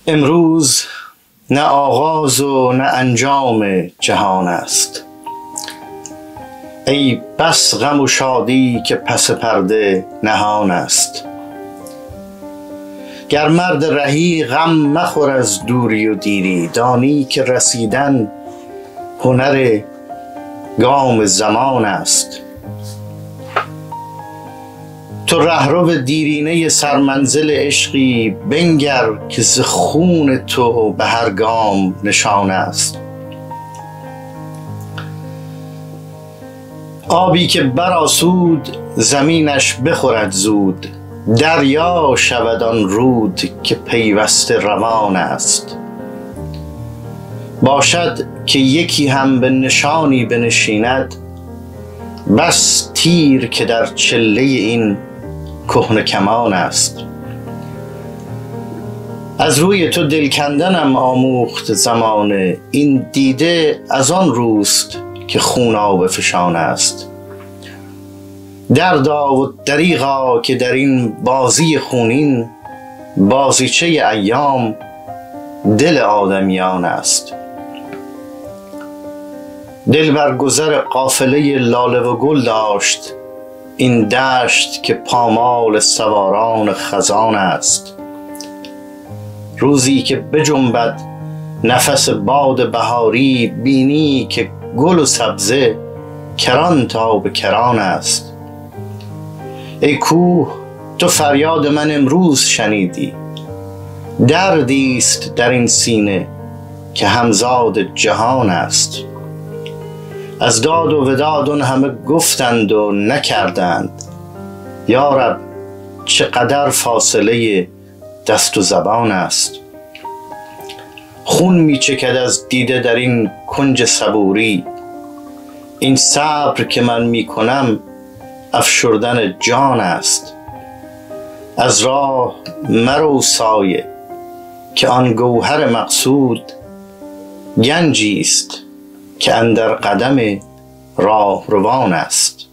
امروز نه آغاز و نه انجام جهان است. ای بس غم و شادی که پس پرده نهان است. گر مرد رهی غم مخور از دوری و دیری، دانی که رسیدن هنر گام زمان است. تو رهرو دیرینه سرمنزل عشقی، بنگر که ز خون تو به هر گام نشان است. آبی که برآسود زمینش بخورد زود، دریا شود آن رود که پیوسته روان است. باشد که یکی هم به نشانی بنشیند، بس تیر که در چله این کهنه کمان است. از روی تو دل کندنم آموخت زمانه، این دیده از آن روست که خونابه فشان است. دردا و دریغا که در این بازی خونین، بازیچه ایام دل آدمیان است. دل بر گذر قافله لاله و گل داشت، این دشت که پامال سواران خزان است. روزی که بجنبد نفس باد بهاری، بینی که گل و سبزه کران تا به کران است. ای کوه تو فریاد من امروز شنیدی، دردی است در این سینه که همزاد جهان است. از داد و وداد آن همه گفتند و نکردند، یا رب چقدر فاصله دست و زبان است. خون می چکد از دیده در این کنج صبوری، این صبر که من می کنم افشردن جان است. از راه مرو سایه که آن گوهر مقصود، گنجی است که اندر قدم راهروان است.